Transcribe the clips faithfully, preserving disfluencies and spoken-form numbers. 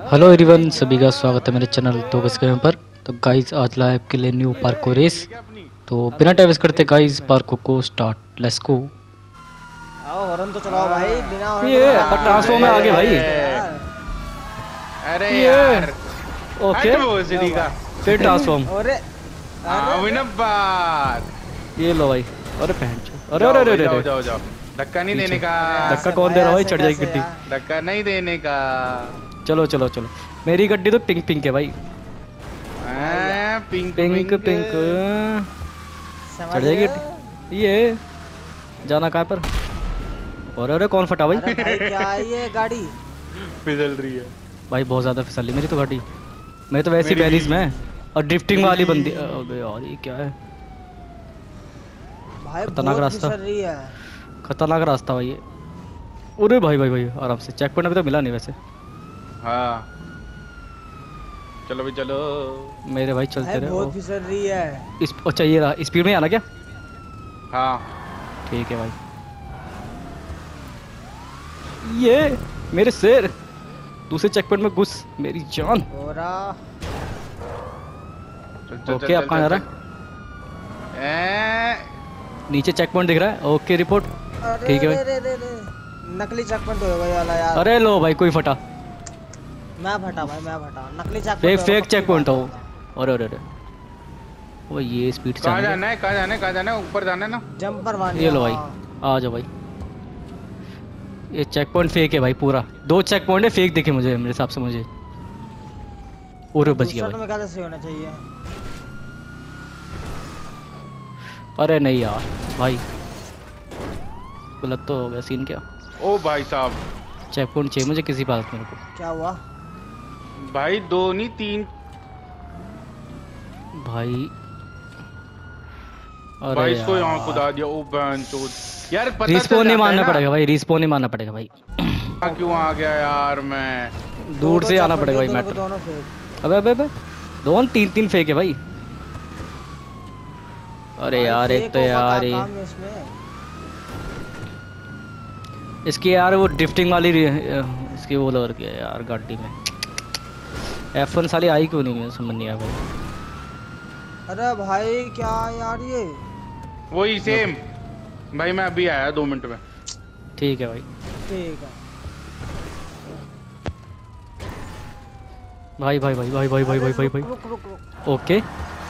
Hello everyone, सभी का स्वागत है मेरे चैनल तो बस के पर। तो गाइस आज लाइव के लिए न्यू पार्को रेस। तो बिना टाइम वेस्ट करते गाइस पार्को को स्टार्ट, लेट्स गो। आओ हॉर्न तो चलाओ भाई, बिना हॉर्न ये तो ट्रांसफॉर्म में आगे भाई। अरे ये यार ओके का फिर ट्रांसफॉर्म। अरे बात ये लो भाई। अरे पहन चो। अरे अरे अरे जाओ अरे जाओ जाओ धक्का नहीं देने का। धक्का कौन दे रहा भाई? चढ़ जाएगी गड्डी। धक्का नहीं देने का। चलो चलो चलो, मेरी गड्डी तो पिंक पिंक है भाई। आ, पिंक पिंक पिंक चढ़ जाएगी गड्डी। ये जाना कहाँ पर? और अरे कौन फटा भाई? अरे भाई क्या है ये गाड़ी? फिसल रही है भाई बहुत ज्यादा फिसली मेरी तो गाड़ी। मैं तो वैसे पेरिस में और ड्रिफ्टिंग वाली बंदी। अबे यार ये क्या है? भाई खतरनाक बहुत रास्ता। फिसल रही है। खतरनाक रास्ता भाई ये। अरे भाई भाई भाई आराम से। चेक पॉइंट अभी तक मिला नहीं वैसे। हाँ चलो भी चलो मेरे भाई चलते भाई रहे। बहुत फिसल रही है। इस अच्छा ये रहा, स्पीड में आना क्या? हाँ ठीक है भाई। ये मेरे शेर दूसरे चेक पॉइंट में घुस मेरी जान। ओरा चल, चल, ओके चल, आप चल, कहाँ जा चल, रहा है? ए, नीचे चेक पॉइंट दिख रहा है। Okay report. ठीक है भाई। अरे रे रे नकली चेक पॉइंट हो गया वाला यार। अरे लो भाई कोई फटा। मैं फटा भाई, मैं फटा। नकली check fake point fake check point हो। अरे अरे अरे वो ये स्पीड कहाँ से जाना है कहाँ जाना है कहाँ जाना है? ऊपर जाना है ना। जंपर वाली। ये लो भाई आ जाओ भाई। ये चेक पॉइंट फेक है भाई पूरा। दो चेक पॉइंट है फेक दिखे मुझे, मेरे हिसाब से मुझे। और बच गया भाई। में क्या से होना चाहिए? अरे नहीं यार भाई, गलत तो हो गया सीन। क्या ओ भाई साहब, चेक पॉइंट चाहिए मुझे किसी बात मेरे को। क्या हुआ भाई दो नहीं तीन। भाई अरे भाई इसको यहाँ यार खुदा दिया। ओ बहन चोद यार, पता रिस्पॉन नहीं मारना पड़ेगा भाई। रिस्पॉन नहीं मारना पड़ेगा भाई। क्यों आ गया यार मैं? दूर से आना पड़ेगा भाई मैटर। दोनों फेक। अबे अबे अबे दोनों तीन तीन फेक है भाई। अरे यार एक तो यार ये इसकी यार वो ड्रिफ्टिंग वाली इसकी वो लग गया यार गाड़ी में। एफ वन साली आई क्यों नहीं है समझ नहीं आया भाई। अरे भाई क्या यार ये? वही सेम भाई। मैं अभी आया दो मिनट में। ठीक है भाई। ठीक है भाई भाई भाई भाई भाई भाई भाई भाई भाई रुक रुक रुक। ओके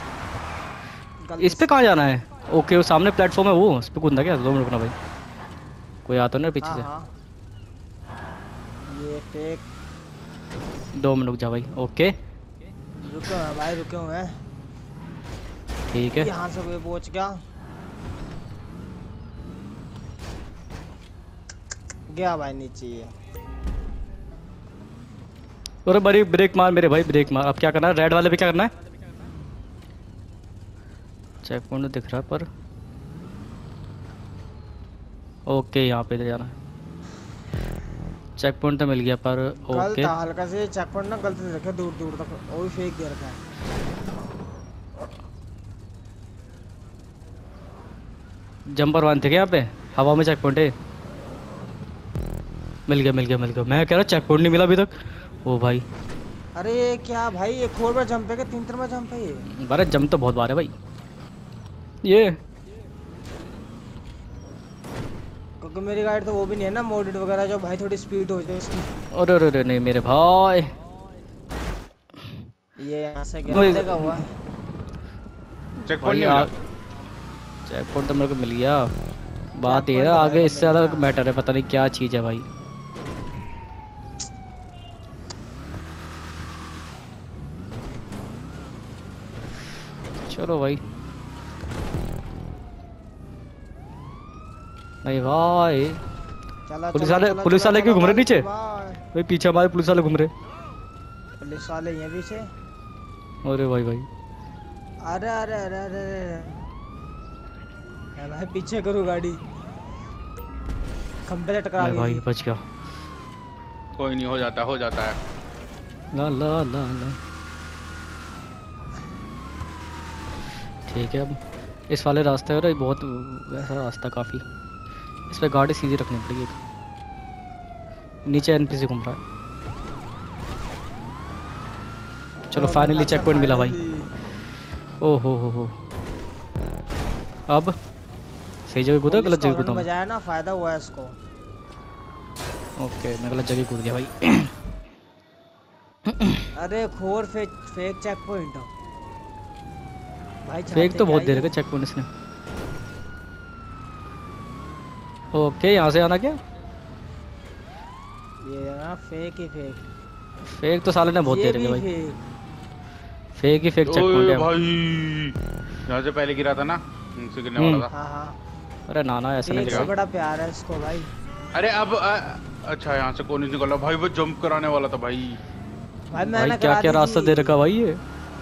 इस पे कहाँ जाना है? ओके वो सामने प्लेटफॉर्म है वो, उस पे कूदना क्या? दो मिनट रुकना भाई, कोई आता ना पीछे हाँ, से। हाँ। ये फेक। दो मिनट रुक जा भाई। ओके रुके हुए हैं भाई, रुके हुए हैं। ठीक है। यहाँ से कोई पहुँच गया गया भाई नीचे। ये अरे बड़ी ब्रेक मार मेरे भाई, ब्रेक मार। अब क्या करना है? रेड वाले पे क्या करना है? चेक पॉइंट दिख रहा है पर ओके यहाँ पे जाना है। चेक पॉइंट तो मिल गया पर ओके। हल्का से चेक पॉइंट ना गलती से रखे दूर दूर तक, वो भी फेक दे रखा है। जंपर वन थे क्या यहाँ पे? हवा में चेक पॉइंट है। मिल गया मिल गया मिल गया। मैं कह रहा चेक पॉइंट नहीं मिला अभी तक। ओ भाई अरे ये क्या भाई? ये फोर बार जंप है क्या? तीन तीन बार जंप है ये? अरे जंप तो बहुत बार है भाई ये। क्योंकि मेरी गाड़ी तो वो भी नहीं है ना मोडेड वगैरह, जो भाई थोड़ी स्पीड हो जाए इसकी। अरे अरे अरे नहीं मेरे भाई। ये यहाँ से क्या जगह हुआ है? चेक पॉइंट नहीं मिला। चेक पॉइंट तो मेरे को मिल गया। बात ये है आगे इससे ज़्यादा मैटर है, पता नहीं क्या चीज़ है भाई। चलो भाई। नहीं भाई पुलिस वाले पुलिस वाले क्यों घूम रहे नीचे भाई? पीछे हमारे पुलिस वाले घूम रहे। पुलिस वाले ये पीछे। अरे भाई भाई अरे अरे अरे अरे अरे भाई पीछे करो गाड़ी, खंबे से टकरा गई। भाई बच गया। कोई नहीं, हो जाता हो जाता है। ला ला ला ला ठीक है। अब इस वाले रास्ते है बहुत वैसा रास्ता काफ़ी। इस पर गाड़ी सीधी रखनी पड़ेगी। नीचे एनपीसी घूम रहा है। चलो फाइनली चेक पॉइंट मिला भाई। ओ हो हो हो अब सही जगह कूदा गलत जगह कूदा? बजाया ना, फायदा हुआ है इसको। ओके मैं गलत जगह कूद गया भाई। अरे खोर फेक फेक चेक पॉइंट भाई। फेक तो बहुत देर का चेक पॉइंट इसने। ओके यहाँ से आना क्या? ये ना फेक ही फेक। फेक तो साले ने बहुत देर का भाई। फेक ही फेक चेक पॉइंट है भाई। यहाँ से पहले गिरा था ना, उनसे गिरने वाला था। हाँ हाँ। अरे ना ना ऐसा नहीं गिरा। बड़ा प्यार है इसको भाई। अरे अब आ, अच्छा यहाँ से कौन निकल रहा भाई? वो जंप कराने वाला था भाई। भाई, भाई क्या क्या रास्ता दे रखा भाई ये।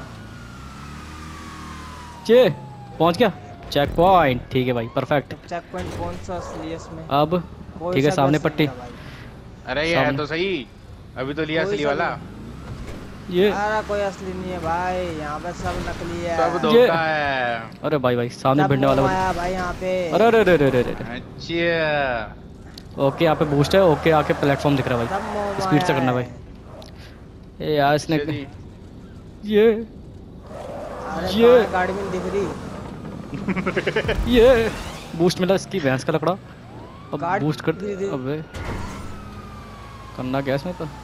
चे पहुंच गया चेक पॉइंट। ठीक है भाई परफेक्ट। चेक पॉइंट कौन सा असली है इसमें? अब ठीक है सामने पट्टी। अरे ये है तो सही, अभी तो लिया असली वाला। ये अरे कोई असली नहीं है भाई, यहाँ पे सब नकली है, सब धोखा है। अरे भाई भाई सामने भिड़ने वाला आया भाई यहाँ पे। अरे अरे अरे अरे अच्छा ओके यहाँ पे बूस्ट है। ओके आके प्लेटफॉर्म दिख रहा है भाई, स्पीड से करना भाई। ए यार इसने ये ये गाड़ी में दिख रही। ये बूस्ट मिला इसकी भैंस का लकड़ा। अब बूस्ट कर। अबे करना क्या इसमें तो?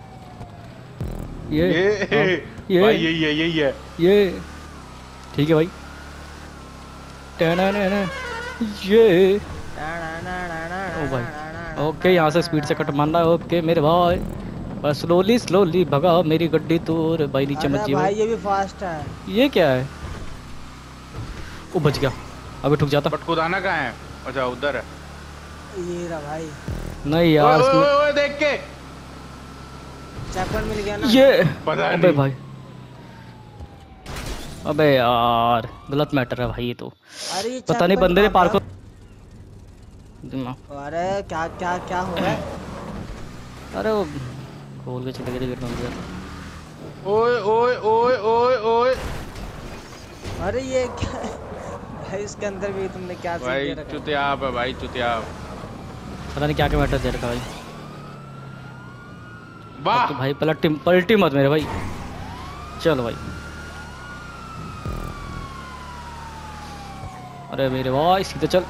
ये ये ये भाई यही है यही है ये ठीक है भाई। टना ना ये ओ भाई ओके यहाँ से स्पीड से कट मारना है। ओके मेरे भाई बस स्लोली स्लोली भगा मेरी गड्डी तो। भाई नीचे मत जाइए भाई, ये भी फास्ट है। ये क्या है? वो बच गया, अबे ठुक जाता। बट खुदाना कहाँ है? अच्छा उधर है। ये रहा भाई। नहीं यार ओए, ओए, ओए, देख के चेक पॉइंट मिल गया ना। ये पता अबे नहीं भाई अबे यार गलत मैटर है भाई ये तो। अरे ये पता नहीं बंदे ने पार को। अरे क्या क्या क्या हो रहा है? अरे वो खोल के चले गए गेट बंद किया। ओए ओए ओए ओए ओए अरे ये क्या भाई? इसके अंदर भी तुमने क्या सीख भाई रखा? चुतियाप है भाई चुतियाप। पता नहीं क्या क्या मैटर दे रखा भाई। वाह तो भाई पलटी पलटी मत मेरे भाई। चलो भाई अरे मेरे भाई सीधे चल।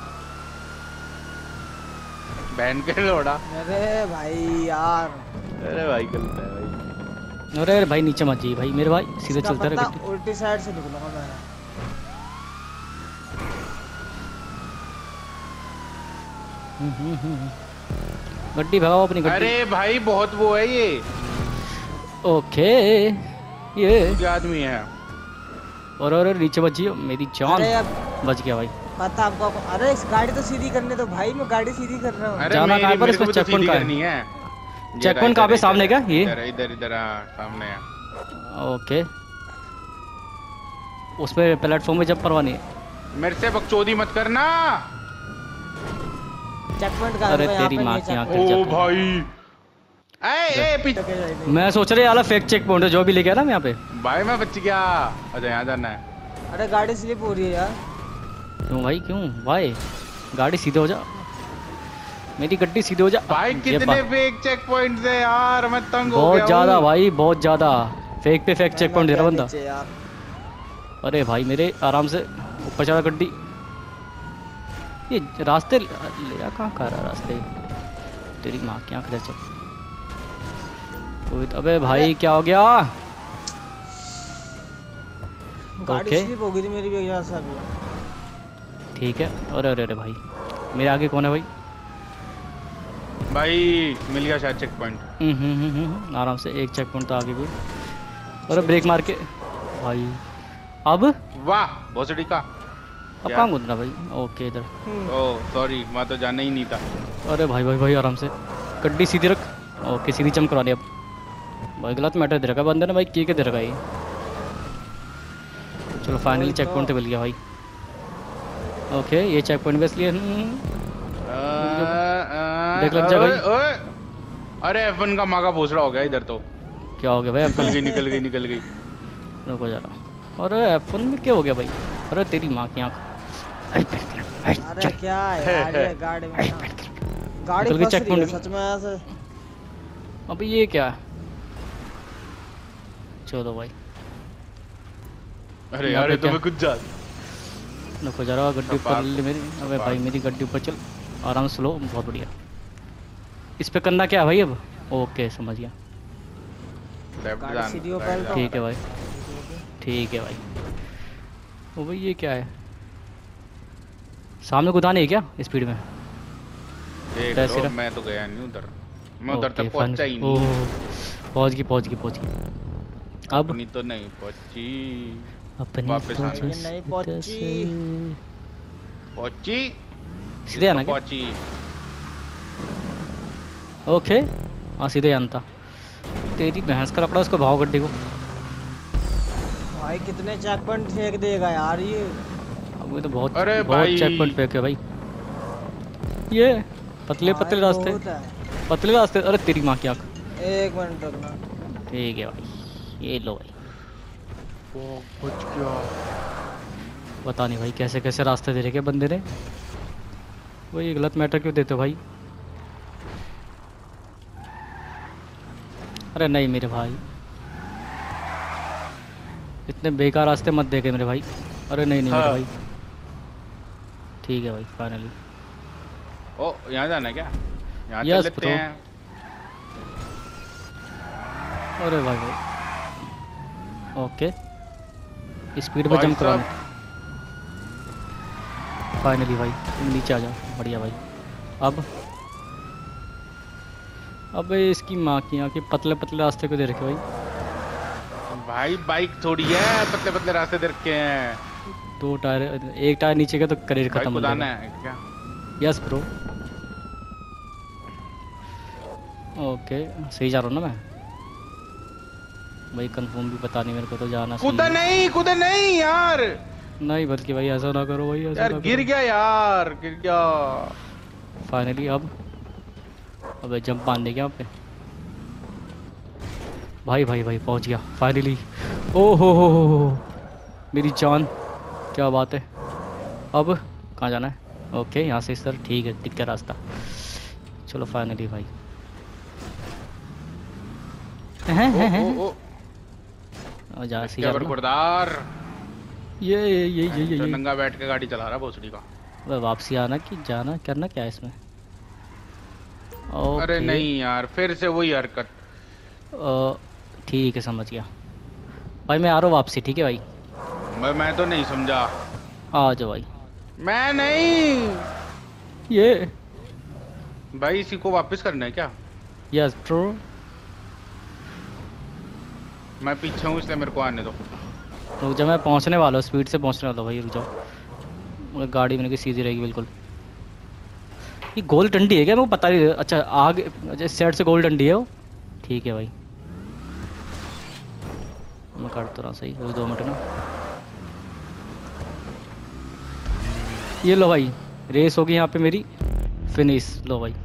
बहन के लोड़ा। अरे भाई यार। अरे भाई गलत है भाई। अरे अरे भाई नीचे मत जाइए भाई मेरे भाई सीधे चलते रहे। उल्टी साइड से निकलूंगा मैं। गड्डी भगाओ अपनी गड्डी। अरे भाई बहुत वो है ये। ओके ये आदमी है। और और नीचे बच जियो मेरी जान। अरे अब बच गया भाई। पता आपको? अरे इस गाड़ी तो सीधी करने दो भाई, मैं गाड़ी सीधी कर रहा हूँ। जाना कहाँ पर? इसमें चेक पॉइंट कहाँ है? चेक पॉइंट कहाँ पे? सामने क्या ये? इधर इधर इधर सामने है। ओके उसपे प्लेटफॉर्म में जब परवानी है। मेरे से बकचोदी मत करना। चेक पॉइंट कहाँ है? अरे तेरी माँ की आंखें। ओ भाई ए ए पीछे। मैं सोच रहा यार फेक चेक पॉइंट जो भी लेके आया ना मैं यहाँ पे। भाई मैं बच गया। अच्छा यहाँ जाना है। अरे गाड़ी स्लिप हो रही है यार। क्यों भाई क्यों भाई? गाड़ी सीधे हो जा मेरी गड्डी सीधे हो जा। भाई कितने फेक चेक पॉइंट्स है यार, मैं तंग हो गया। बहुत ज्यादा भाई बहुत ज्यादा। फेक पे फेक चेक पॉइंट दे रहा बंदा। अरे भाई मेरे आराम से ऊपर चढ़ा गड्डी। ये रास्ते ले कहाँ कर रहा रास्ते? तेरी माँ की आँख चल। अबे भाई क्या हो गया? गाड़ी स्लिप हो गई थी मेरी भी वजह से अभी। ठीक है। अरे अरे अरे भाई मेरे आगे कौन है भाई? भाई मिल गया शायद चेक पॉइंट। हम्म हम्म हम्म आराम से एक चेक पॉइंट तो आगे भी। अरे ब्रेक मार के भाई। अब वाह भोसड़ी का। अब कहाँ कूदना भाई? ओके इधर। ओह सॉरी मैं तो जाना ही नहीं था। अरे भाई भाई भाई आराम से गड्डी सीधी रख। ओके सीधी चम करा दी। अब भाई गलत मैटर दे रखा बंदे ने भाई। की के दे रखा ये। चलो फाइनली चेक पॉइंट मिल गया भाई। ओके ये चेक पॉइंट बेस लिए देख लग जा भाई। अरे एफ वन का माँ का भोसड़ा हो गया इधर तो। क्या हो गया भाई? निकल गई निकल गई निकल गई। रुको जरा। अरे एफ वन में क्या हो गया भाई? अरे तेरी माँ की आँख। अरे क्या है यार ये गाड़ी में ना। गाड़ी फंस रही है सच में ऐसे। अबे ये क्या है? चलो भाई। अरे यहाँ यार पे ये तो क्या? मैं कुछ जा नको जा रहा गड्डी ऊपर पार्क- ले मेरी। अबे पार्क। भाई मेरी गड्डी ऊपर चल, आराम से लो, बहुत बढ़िया। इस पे करना क्या है भाई अब? ओके समझ गया। लेफ्ट गाड़ी जाना सीधी ऊपर right तो- ठीक है जाना। भाई, ठीक है भाई। ओ भाई ये क्या है? सामने कुदाने है क्या स्पीड में? देख कैसे लो रहा? मैं तो गया नहीं उधर, मैं उधर ओके, तक पहुंचा ही नहीं। ओह, पहुंच गई पहुंच गई पहुंच गई। अब अपनी तो नहीं पहुंची। अपनी वापस तो आना। ये जैसे नहीं पहुंची। तैसे। पहुंची सीधे आना क्या? पहुंची। ओके हाँ सीधे आना था। तेरी भैंस का लपड़ा, उसको भाव गड्डी को। भाई कितने चेक पॉइंट फेंक देगा यार ये। अब ये तो बहुत अरे बहुत भाई। चेक पॉइंट फेंके भाई। ये पतले भाई पतले रास्ते, बहुत है। पतले रास्ते। अरे तेरी माँ की आँख। एक मिनट रुकना। ठीक है भाई, ये लो भाई। वो बच गया। पता नहीं भाई कैसे कैसे रास्ते दे रखे बंदे ने। वही गलत मैटर क्यों देते हो भाई? अरे नहीं मेरे भाई, इतने बेकार रास्ते मत देखे मेरे भाई। अरे नहीं नहीं मेरे हाँ। भाई। ठीक है भाई फाइनली। ओ यहाँ जाना है क्या? यहाँ Yes, चल लेते bro. हैं। अरे भाई भाई ओके, स्पीड पे भाई जंप कराना। साहब। फाइनली भाई तुम नीचे आ जाओ, बढ़िया भाई। अब अबे इसकी माँ की यहाँ के पतले पतले रास्ते को दे रखे भाई। भाई बाइक थोड़ी है, पतले पतले रास्ते दे रखे हैं। दो टायर, एक टायर नीचे का तो करियर भाई खत्म हो कुदाना जाएगा। है क्या? Yes bro. ओके सही जा रहा हूँ ना मैं भाई? कंफर्म भी पता नहीं मेरे को तो जाना सही कूदा है। नहीं, कूदा नहीं यार। नहीं बल्कि भाई ऐसा ना करो भाई, ऐसा यार ना गिर करो। गया यार, गिर गया। फाइनली अब अबे जंप बांध दे क्या वहाँ पे? भाई भाई भाई पहुँच गया फाइनली। ओ हो हो हो हो मेरी जान, क्या बात है। अब कहाँ जाना है? ओके यहाँ से सर, ठीक है दिख गया रास्ता। चलो फाइनली भाई। हैं ओ, हैं हैं ओ, ओ, और जा सी क्या जा बरखुरदार। ये ये ये ये ये तो ये नंगा बैठ के गाड़ी चला रहा भोसड़ी का। अबे वापसी आना कि जाना, करना क्या है इसमें? अरे ओके, नहीं यार, फिर से वही हरकत। अ, ठीक है समझ गया भाई। मैं आ रहा हूँ वापसी, ठीक है भाई? मैं मैं तो नहीं समझा। आ जाओ भाई। मैं नहीं। ये भाई इसी को वापस करना है क्या? Yes bro. मैं पीछे हूँ इसलिए मेरे को आने दो। रुक जा, मैं पहुंचने वाला हूँ, स्पीड से पहुंचने वाला हूँ भाई, रुक जाओ। मगर गाड़ी मेरे की सीधी रहेगी बिल्कुल। ये गोल डंडी है क्या? मेरे को पता नहीं। अच्छा आगे, अच्छा इस साइड से गोल डंडी है वो। ठीक है भाई, मैं कर तो रहा सही। रुक दो मिनट ना। ये लो भाई, रेस होगी यहाँ पे मेरी फिनिश। लो भाई